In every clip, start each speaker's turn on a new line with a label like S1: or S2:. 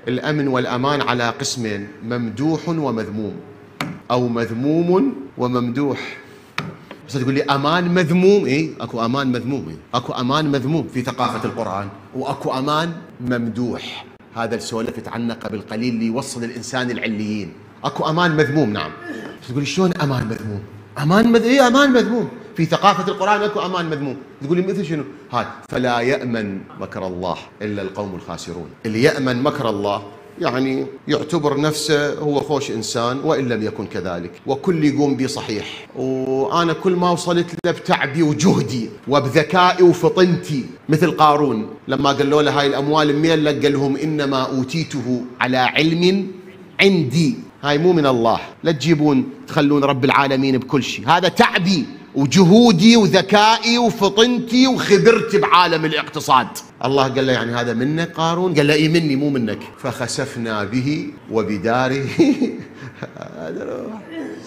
S1: الأمن والأمان على قسمين: ممدوح ومذموم، أو مذموم وممدوح. بس تقول لي أمان مذموم، إيه أكو أمان مذموم، إيه؟ أكو أمان مذموم في ثقافة القرآن، وأكو أمان ممدوح. هذا السولفت عنه قبل قليل اللي يوصل الإنسان العليين. أكو أمان مذموم، نعم. تقول لي شلون أمان مذموم؟ إيه أمان مذموم في ثقافة القرآن، أكو أمان مذموم. تقول لي مثل شنو؟ هاي: فلا يأمن مكر الله إلا القوم الخاسرون. اللي يأمن مكر الله يعني يعتبر نفسه هو خوش إنسان وإن لم يكن كذلك، وكل يقوم بي صحيح، وأنا كل ما وصلت له بتعبي وجهدي وبذكائي وفطنتي، مثل قارون لما قالوا له هاي الأموال منين لك؟ قال لهم إنما أوتيته على علم عندي. هاي مو من الله، لا تجيبون تخلون رب العالمين بكل شيء، هذا تعبي وجهودي وذكائي وفطنتي وخبرتي بعالم الاقتصاد. الله قال له يعني هذا منك قارون؟ قال له اي مني مو منك. فخسفنا به وبداره هذا روح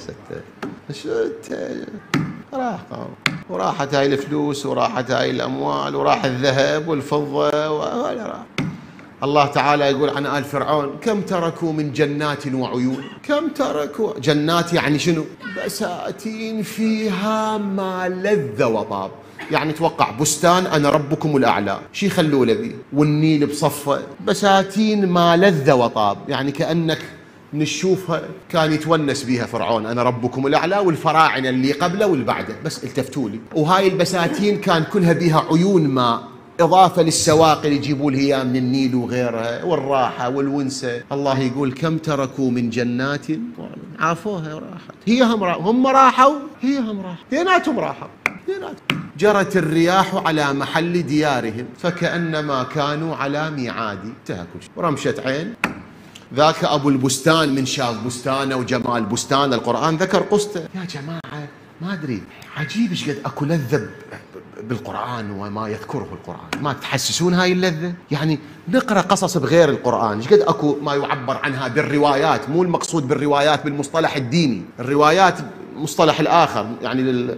S1: راح قارون، وراحت هاي الفلوس وراحت هاي الاموال وراح الذهب والفضه ولا راح. الله تعالى يقول عن آل فرعون: كم تركوا من جنات وعيون. كم تركوا جنات، يعني شنو؟ بساتين فيها ما لذ وطاب. يعني توقع بستان أنا ربكم الأعلى، شي يخلوا له بيه، والنيل بصفه، بساتين ما لذ وطاب. يعني كأنك نشوفها كان يتونس بيها فرعون، أنا ربكم الأعلى، والفراعنة اللي قبله واللي بعده بس التفتوا لي. وهاي البساتين كان كلها بيها عيون ماء، إضافة للسواقي اللي يجيبوا لها من النيل وغيرها، والراحة والونسة. الله يقول: كم تركوا من جنات، عافوها وراحت. هم راحوا، هي هم راحوا، هيناتهم راحوا، هيناتهم. جرت الرياح على محل ديارهم فكأنما كانوا على ميعاد. انتهى كل شيء. ورمشة عين. ذاك أبو البستان من شاف بستانه وجمال بستان، القرآن ذكر قصته. يا جماعة ما أدري، عجيب ايش قد أكو لذة بالقرآن وما يذكره القرآن. ما تحسسون هاي اللذة؟ يعني نقرأ قصص بغير القرآن، ايش قد أكو ما يعبر عنها بالروايات. مو المقصود بالروايات بالمصطلح الديني، الروايات مصطلح الآخر، يعني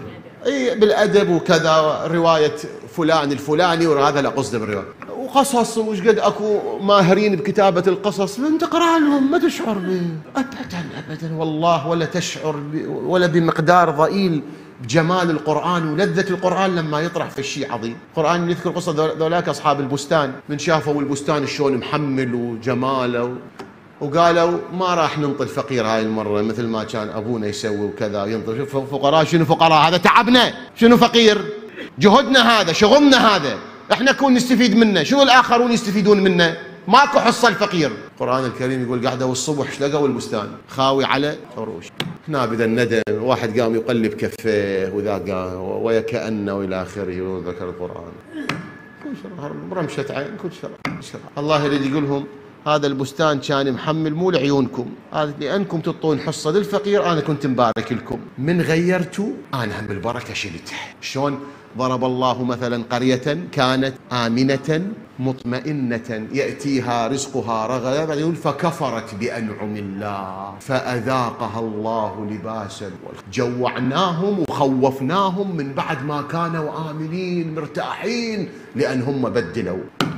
S1: بالأدب وكذا، رواية فلان الفلاني وهذا لا قصده بالرواية. وقصص وش قد أكو ماهرين بكتابة القصص، من تقرأ لهم ما تشعر أبدا أبدا والله، ولا تشعر ولا بمقدار ضئيل بجمال القرآن ولذة القرآن لما يطرح في الشيء عظيم. القرآن يذكر قصة ذولاك أصحاب البستان، من شافوا البستان شلون محمل وجماله، وقالوا ما راح ننطي الفقير هاي المرة مثل ما كان أبونا يسوي وكذا ينطي. شوف فقراء، شنو فقراء؟ هذا تعبنا. شنو فقير؟ جهدنا هذا، شغلنا هذا، احنا كون نستفيد منه، شنو الآخرون يستفيدون منه؟ ماكو حصة الفقير. القرآن الكريم يقول: قعدوا الصبح لقوا البستان خاوي على عروش، نابذ الندم، واحد قام يقلب كفيه وذاك قام ويكأنه إلى آخره، وذكر القرآن. كل شر برمشة عين، كل شر. الله يريد يقولهم هذا البستان كان محمل مو لعيونكم، هذا لأنكم تعطون حصة للفقير، أنا كنت مبارك لكم. من غيرتوا أنا هم بالبركة شلته. شلون ضرب الله مثلا قرية كانت آمنة مطمئنة يأتيها رزقها رغدا، يقول: فكفرت بأنعم الله فأذاقها الله لباس. جوعناهم وخوفناهم من بعد ما كانوا آمنين مرتاحين، لأن هم بدلوا.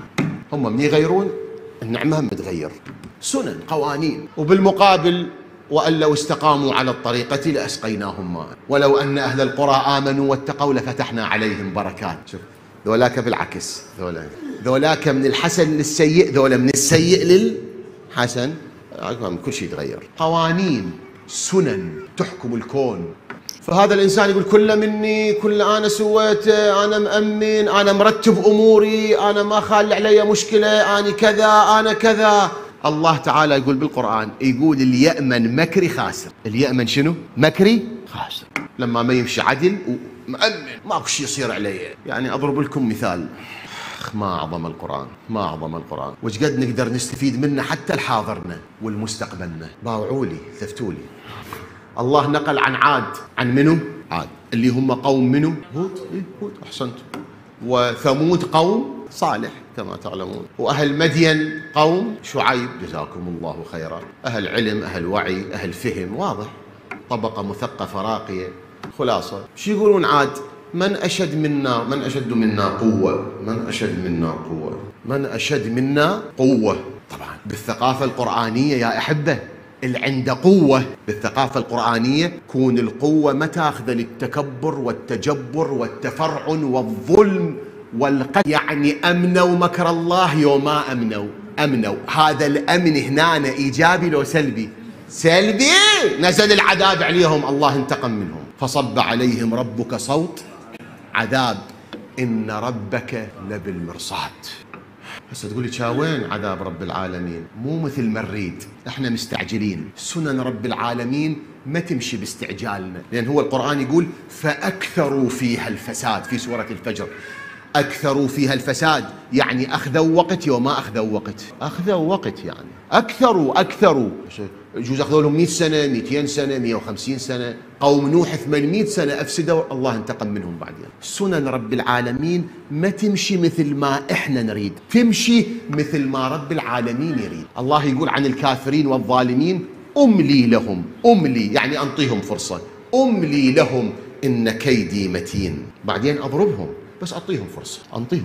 S1: هم من يغيرون النعمة متغير، سنن قوانين. وبالمقابل: وأن لو استقاموا على الطريقة لأسقيناهم ماء ولو أن أهل القرى آمنوا واتقوا لفتحنا عليهم بركات. شوف ذولاك بالعكس، ذولاك من الحسن للسيء، ذولا من السيء للحسن. كل شيء يتغير، قوانين سنن تحكم الكون. فهذا الإنسان يقول: كل مني، كل أنا سويته، أنا مأمن، أنا مرتب أموري، أنا ما خال علي مشكلة، أنا كذا أنا كذا. الله تعالى يقول بالقرآن، يقول: اللي يأمن مكري خاسر. اللي يأمن شنو؟ مكري خاسر. لما ما يمشي عدل ومأمن ماكو شيء يصير عليه. يعني أضرب لكم مثال، ما أعظم القرآن، ما أعظم القرآن، وش قد نقدر نستفيد منه حتى لحاضرنا والمستقبلنا. باوعوا لي، ثفتوا لي. الله نقل عن عاد، عن منو؟ عاد اللي هم قوم منو؟ هود. هود، أحسنت. وثمود قوم صالح كما تعلمون. وأهل مدين قوم شعيب، جزاكم الله خيرا. أهل علم، أهل وعي، أهل فهم، واضح، طبقة مثقفة راقية. خلاصة شو يقولون عاد؟ من أشد منا، من أشد منا قوة، من أشد منا قوة، من أشد منا قوة. طبعا بالثقافة القرآنية يا أحبة اللي عنده قوة، بالثقافة القرآنية كون القوة ما تاخذ للتكبر والتجبر والتفرعن والظلم والقتل، يعني أمنوا مكر الله يوم ما أمنوا. هذا الأمن هنا إيجابي لو سلبي؟ سلبي. نزل العذاب عليهم، الله انتقم منهم، فصب عليهم ربك صوت عذاب إن ربك لبالمرصاد. هسه تقول لي وين عذاب رب العالمين؟ مو مثل ما نريد، احنا مستعجلين. سنن رب العالمين ما تمشي باستعجالنا، لأن هو القرآن يقول فأكثروا فيها الفساد في سورة الفجر. أكثروا فيها الفساد يعني أخذوا وقت وما أخذوا وقت، أخذوا وقت يعني أكثروا يجوز أخذوا لهم 100 سنة 200 سنة 150 سنة. قوم نوح 800 سنة أفسدوا، الله انتقم منهم بعدين. سنن رب العالمين ما تمشي مثل ما إحنا نريد، تمشي مثل ما رب العالمين يريد. الله يقول عن الكافرين والظالمين أملي لهم، أملي يعني أنطيهم فرصة، أملي لهم إن كيدي متين. بعدين أضربهم، بس أعطيهم فرصة،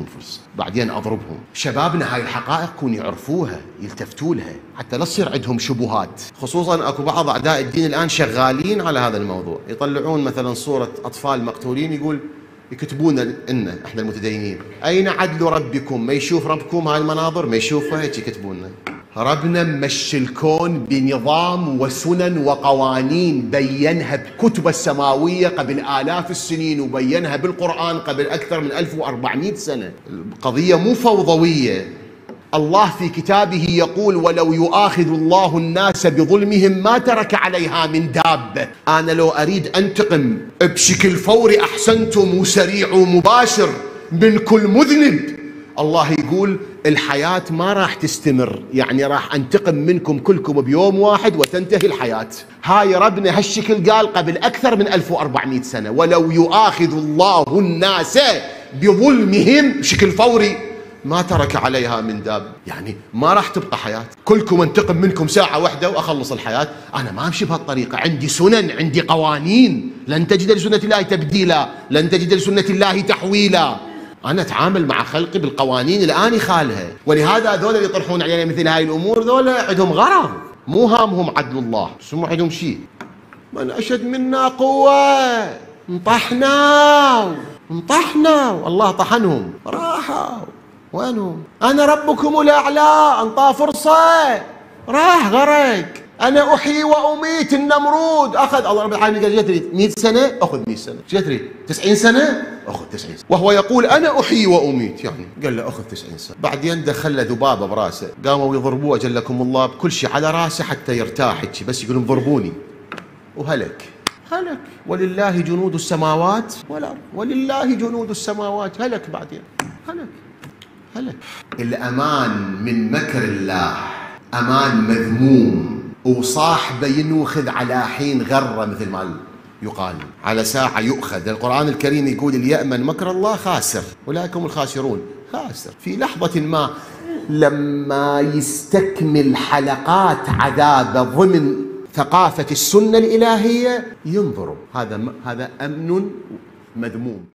S1: بعدين أضربهم. شبابنا هاي الحقائق كون يعرفوها، يلتفتوا لها، حتى لا تصير عندهم شبهات. خصوصا أكو بعض أعداء الدين الآن شغالين على هذا الموضوع، يطلعون مثلا صورة أطفال مقتولين، يقول يكتبون إن إحنا المتدينين أين عدل ربكم؟ ما يشوف ربكم هاي المناظر؟ ما يشوفها؟ هيك يكتبون. ربنا مشي الكون بنظام وسنن وقوانين بينها بكتب السماوية قبل آلاف السنين، وبينها بالقرآن قبل أكثر من 1400 سنة. القضية مو فوضوية. الله في كتابه يقول ولو يؤاخذ الله الناس بظلمهم ما ترك عليها من دابة. أنا لو أريد أنتقم بشكل فوري أحسنتم وسريع ومباشر من كل مذنب، الله يقول الحياة ما راح تستمر، يعني راح أنتقم منكم كلكم بيوم واحد وتنتهي الحياة. هاي ربنا هالشكل قال قبل أكثر من 1400 سنة، ولو يؤاخذ الله الناس بظلمهم بشكل فوري ما ترك عليها من داب، يعني ما راح تبقى حياة. كلكم انتقم منكم ساعة واحدة وأخلص الحياة. أنا ما أمشي بهالطريقة، عندي سنن، عندي قوانين. لن تجد لسنة الله تبديلا، لن تجد لسنة الله تحويلا. أنا أتعامل مع خلقي بالقوانين اللي أنا خالها. ولهذا ذولا اللي يطرحون علينا مثل هاي الأمور ذولا عندهم غرض، مو هامهم عدل الله، بس هم عندهم شيء. من أشد منا قوة انطحنا والله طحنهم راحوا. وينهم؟ أنا ربكم الأعلى، انطاه فرصة راح غرق. أنا أحيي وأميت النمرود، أخذ الله رب العالمين قال تريد 100 سنة أخذ 100 سنة، شو تريد 90 سنة أخذ 90 سنة، وهو يقول أنا أحيي وأميت، يعني قال له أخذ 90 سنة. بعدين دخل له ذبابة براسه، قاموا يضربوه أجلكم الله بكل شيء على راسه حتى يرتاح، بس يقولون ضربوني، وهلك. ولله جنود السماوات والأرض، ولله جنود السماوات، هلك بعدين هلك. الأمان من مكر الله أمان مذموم، وصاحبه ينوخذ على حين غرة مثل ما يقال، على ساعة يؤخذ. القرآن الكريم يقول اللي يأمن مكر الله خاسر، أولئك هم الخاسرون. خاسر في لحظة ما لما يستكمل حلقات عذابه ضمن ثقافة السنة الإلهية ينضرب. هذا أمن مذموم.